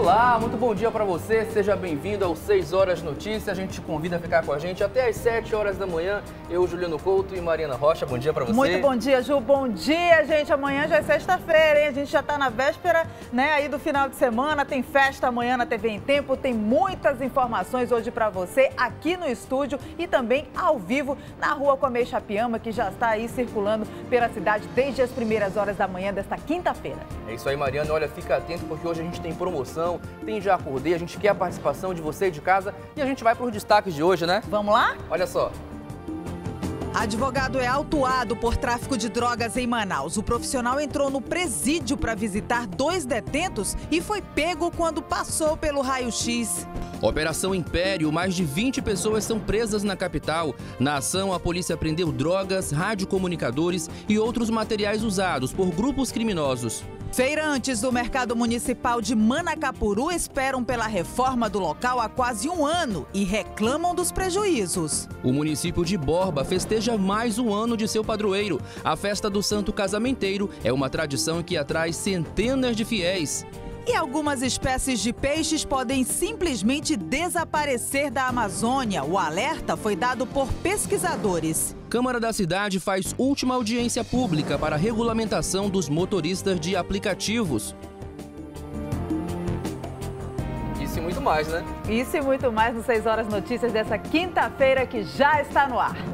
Olá, muito bom dia para você, seja bem-vindo ao 6 Horas Notícias. A gente te convida a ficar com a gente até às 7 horas da manhã. Eu, Juliano Couto e Mariana Rocha, bom dia para você. Muito bom dia, Ju, bom dia, gente. Amanhã já é sexta-feira, hein? A gente já está na véspera, né, aí do final de semana, tem festa amanhã na TV em Tempo, tem muitas informações hoje para você aqui no estúdio e também ao vivo na Rua Comê Chapiama, que já está aí circulando pela cidade desde as primeiras horas da manhã desta quinta-feira. É isso aí, Mariana. Olha, fica atento porque hoje a gente tem promoção, tem Já Acordei, a gente quer a participação de você de casa e a gente vai para os destaques de hoje, né? Vamos lá? Olha só. Advogado é autuado por tráfico de drogas em Manaus. O profissional entrou no presídio para visitar 2 detentos e foi pego quando passou pelo raio-x. Operação Império, mais de 20 pessoas são presas na capital. Na ação, a polícia apreendeu drogas, radiocomunicadores e outros materiais usados por grupos criminosos. Feirantes do Mercado Municipal de Manacapuru esperam pela reforma do local há quase um ano e reclamam dos prejuízos. O município de Borba festeja mais um ano de seu padroeiro. A festa do Santo Casamenteiro é uma tradição que atrai centenas de fiéis. E algumas espécies de peixes podem simplesmente desaparecer da Amazônia. O alerta foi dado por pesquisadores. Câmara da cidade faz última audiência pública para a regulamentação dos motoristas de aplicativos. Isso e muito mais, né? Isso e muito mais no 6 Horas Notícias dessa quinta-feira que já está no ar.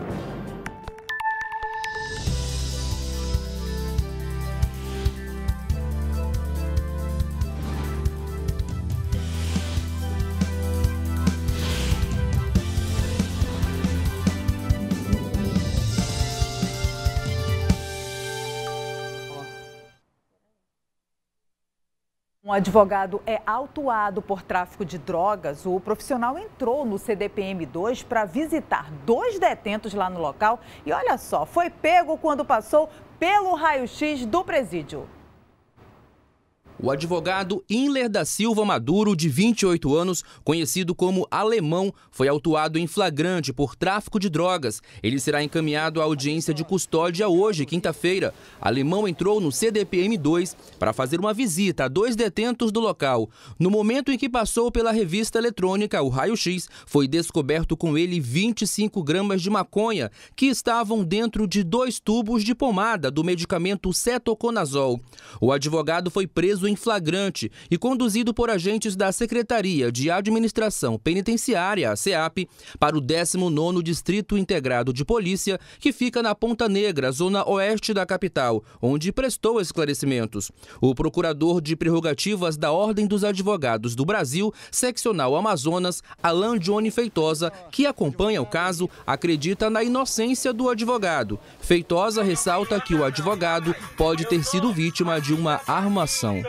Um advogado é autuado por tráfico de drogas. O profissional entrou no CDPM-2 para visitar 2 detentos lá no local e olha só, foi pego quando passou pelo raio-x do presídio. O advogado Inler da Silva Maduro, de 28 anos, conhecido como Alemão, foi autuado em flagrante por tráfico de drogas. Ele será encaminhado à audiência de custódia hoje, quinta-feira. Alemão entrou no CDPM-2 para fazer uma visita a 2 detentos do local. No momento em que passou pela revista eletrônica, o raio-x, foi descoberto com ele 25 gramas de maconha, que estavam dentro de 2 tubos de pomada do medicamento cetoconazol. O advogado foi preso em flagrante e conduzido por agentes da Secretaria de Administração Penitenciária, a SEAP, para o 19º Distrito Integrado de Polícia, que fica na Ponta Negra, zona oeste da capital, onde prestou esclarecimentos. O procurador de prerrogativas da Ordem dos Advogados do Brasil, seccional Amazonas, Alan Johnny Feitosa, que acompanha o caso, acredita na inocência do advogado. Feitosa ressalta que o advogado pode ter sido vítima de uma armação.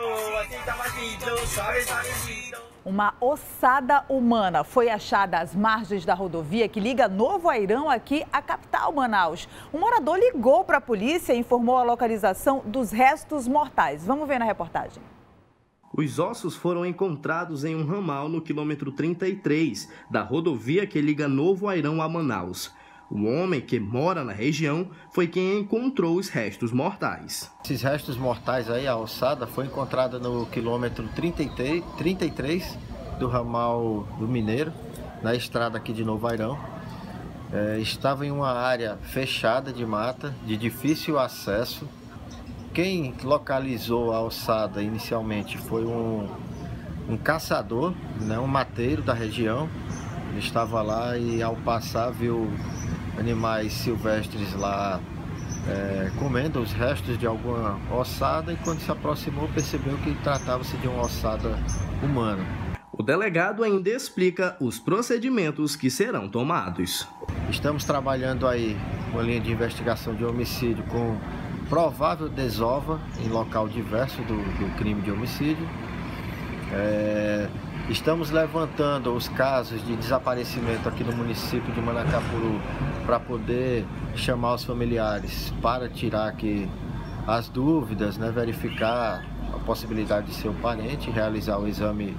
Uma ossada humana foi achada às margens da rodovia que liga Novo Airão aqui à capital, Manaus. Um morador ligou para a polícia e informou a localização dos restos mortais. Vamos ver na reportagem. Os ossos foram encontrados em um ramal no quilômetro 33 da rodovia que liga Novo Airão a Manaus. O homem que mora na região foi quem encontrou os restos mortais. Esses restos mortais aí, a ossada, foi encontrada no quilômetro 33 do ramal do Mineiro, na estrada aqui de Novo Airão. Estava em uma área fechada de mata, de difícil acesso. Quem localizou a ossada inicialmente foi um caçador, né, um mateiro da região. Ele estava lá e ao passar viu animais silvestres lá comendo os restos de alguma ossada e quando se aproximou percebeu que tratava-se de uma ossada humana. O delegado ainda explica os procedimentos que serão tomados. Estamos trabalhando aí uma linha de investigação de homicídio com provável desova em local diverso do crime de homicídio. Estamos levantando os casos de desaparecimento aqui no município de Manacapuru para poder chamar os familiares para tirar aqui as dúvidas, né, verificar a possibilidade de ser o parente, realizar o exame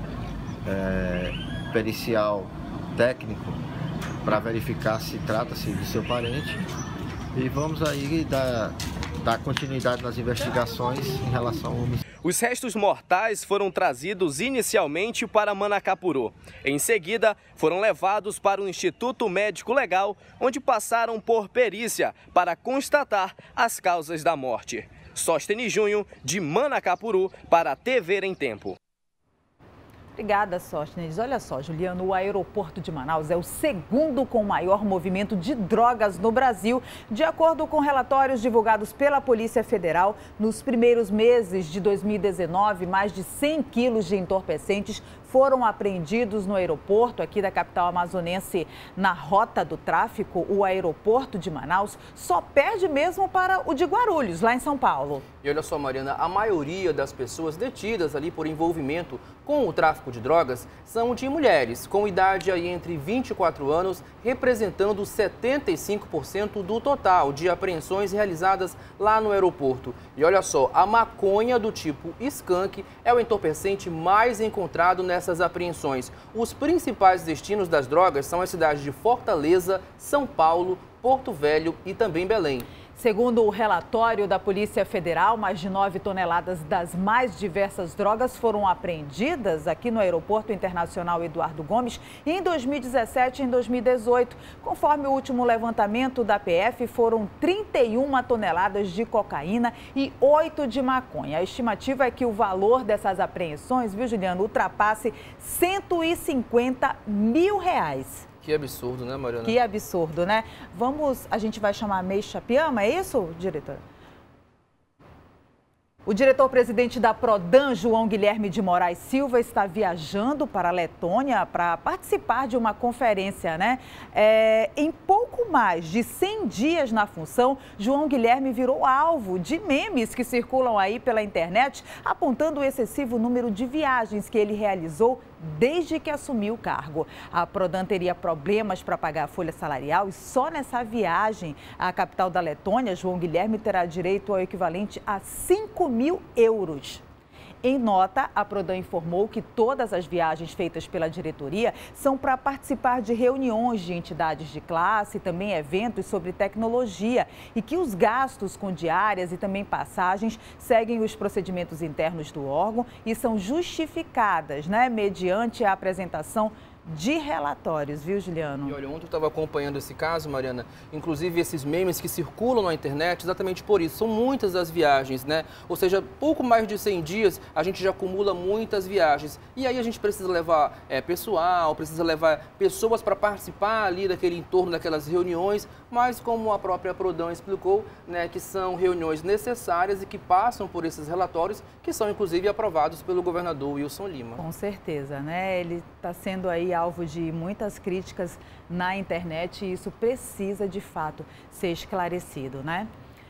pericial técnico para verificar se trata-se de seu parente e vamos aí dar continuidade nas investigações em relação ao homicídio. Os restos mortais foram trazidos inicialmente para Manacapuru. Em seguida, foram levados para o Instituto Médico Legal, onde passaram por perícia para constatar as causas da morte. Sóstenes Junho, de Manacapuru, para a TV em Tempo. Obrigada, Sóstenes. Olha só, Juliano, o aeroporto de Manaus é o segundo com maior movimento de drogas no Brasil. De acordo com relatórios divulgados pela Polícia Federal, nos primeiros meses de 2019, mais de 100 quilos de entorpecentes foram apreendidos no aeroporto aqui da capital amazonense. Na rota do tráfico, o aeroporto de Manaus só perde mesmo para o de Guarulhos, lá em São Paulo. E olha só, Mariana, a maioria das pessoas detidas ali por envolvimento com o tráfico de drogas são de mulheres, com idade aí entre 24 anos, representando 75% do total de apreensões realizadas lá no aeroporto. E olha só, a maconha do tipo skunk é o entorpecente mais encontrado nessas apreensões. Os principais destinos das drogas são as cidades de Fortaleza, São Paulo, Porto Velho e também Belém. Segundo o relatório da Polícia Federal, mais de 9 toneladas das mais diversas drogas foram apreendidas aqui no Aeroporto Internacional Eduardo Gomes em 2017 e em 2018. Conforme o último levantamento da PF, foram 31 toneladas de cocaína e 8 de maconha. A estimativa é que o valor dessas apreensões, viu, Juliano, ultrapasse R$150 mil. Que absurdo, né, Mariana? Que absurdo, né? A gente vai chamar a Meixa Piama, é isso, diretor? O diretor-presidente da Prodan, João Guilherme de Moraes Silva, está viajando para a Letônia para participar de uma conferência, né? Em pouco mais de 100 dias na função, João Guilherme virou alvo de memes que circulam aí pela internet, apontando o excessivo número de viagens que ele realizou desde que assumiu o cargo. A Prodan teria problemas para pagar a folha salarial e só nessa viagem à capital da Letônia, João Guilherme terá direito ao equivalente a 5 mil euros. Em nota, a Prodan informou que todas as viagens feitas pela diretoria são para participar de reuniões de entidades de classe, também eventos sobre tecnologia, e que os gastos com diárias e também passagens seguem os procedimentos internos do órgão e são justificadas, né, mediante a apresentação de relatórios, viu, Juliano? E olha, ontem eu estava acompanhando esse caso, Mariana, inclusive esses memes que circulam na internet, exatamente por isso, são muitas as viagens, né? Ou seja, pouco mais de 100 dias, a gente já acumula muitas viagens. E aí a gente precisa levar pessoal, precisa levar pessoas para participar ali daquele entorno, daquelas reuniões, mas como a própria Prodan explicou, né, que são reuniões necessárias e que passam por esses relatórios, que são inclusive aprovados pelo governador Wilson Lima. Com certeza, né? Ele está sendo aí alvo de muitas críticas na internet e isso precisa, de fato, ser esclarecido, né?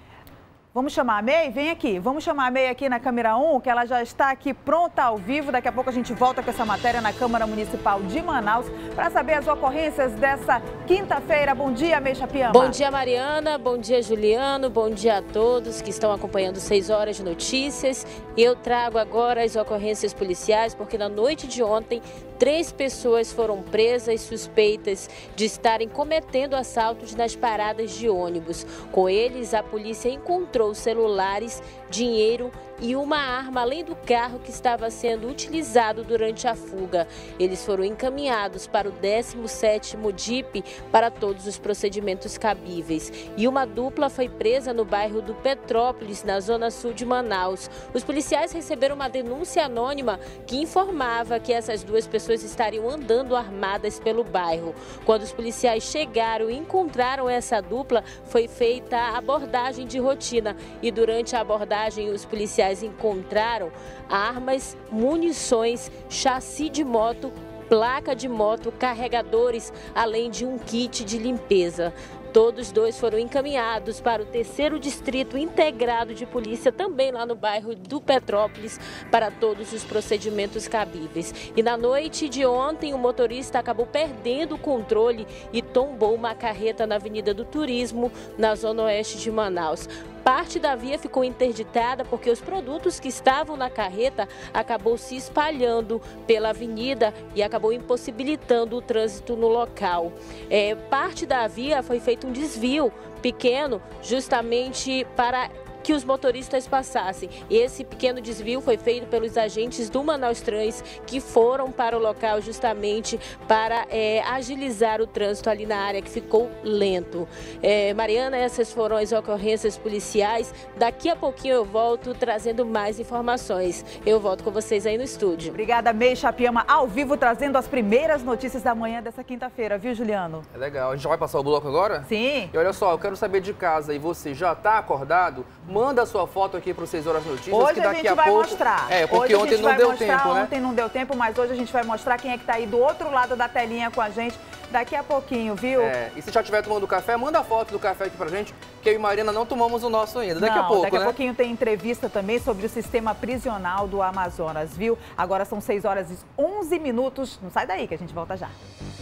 Vamos chamar a May? Vem aqui. Vamos chamar a May aqui na câmera 1, que ela já está aqui pronta ao vivo. Daqui a pouco a gente volta com essa matéria na Câmara Municipal de Manaus para saber as ocorrências dessa quinta-feira. Bom dia, Meixa Piama. Bom dia, Mariana. Bom dia, Juliano. Bom dia a todos que estão acompanhando 6 horas de notícias. Eu trago agora as ocorrências policiais, porque na noite de ontem, 3 pessoas foram presas suspeitas de estarem cometendo assaltos nas paradas de ônibus. Com eles, a polícia encontrou celulares, dinheiro e uma arma, além do carro que estava sendo utilizado durante a fuga. Eles foram encaminhados para o 17º DIP para todos os procedimentos cabíveis. E uma dupla foi presa no bairro do Petrópolis, na zona sul de Manaus. Os policiais receberam uma denúncia anônima que informava que essas 2 pessoas estariam andando armadas pelo bairro. Quando os policiais chegaram e encontraram essa dupla, foi feita a abordagem de rotina. E durante a abordagem, os policiais encontraram armas, munições, chassi de moto, placa de moto, carregadores, além de um kit de limpeza. Todos 2 foram encaminhados para o 3º Distrito Integrado de Polícia, também lá no bairro do Petrópolis, para todos os procedimentos cabíveis. E na noite de ontem, o motorista acabou perdendo o controle e tombou uma carreta na Avenida do Turismo, na zona oeste de Manaus. Parte da via ficou interditada porque os produtos que estavam na carreta acabou se espalhando pela avenida e acabou impossibilitando o trânsito no local. Parte da via foi feito um desvio pequeno justamente para que os motoristas passassem. Esse pequeno desvio foi feito pelos agentes do Manaus Trans, que foram para o local justamente para agilizar o trânsito ali na área que ficou lento. Mariana, essas foram as ocorrências policiais. Daqui a pouquinho eu volto trazendo mais informações. Eu volto com vocês aí no estúdio. Obrigada, May Chapiama, ao vivo, trazendo as primeiras notícias da manhã dessa quinta-feira, viu, Juliano? É legal. A gente já vai passar o bloco agora? Sim. E olha só, eu quero saber de casa, e você já está acordado? Manda a sua foto aqui para o 6 Horas Notícias, hoje que daqui a gente a vai pouco... mostrar. Porque hoje ontem não deu tempo, né? Ontem não deu tempo, mas hoje a gente vai mostrar quem é que está aí do outro lado da telinha com a gente daqui a pouquinho, viu? E se já estiver tomando café, manda a foto do café aqui pra gente, que eu e Mariana não tomamos o nosso ainda. Daqui a pouco, daqui a pouquinho tem entrevista também sobre o sistema prisional do Amazonas, viu? Agora são 6 horas e 11 minutos. Não sai daí que a gente volta já.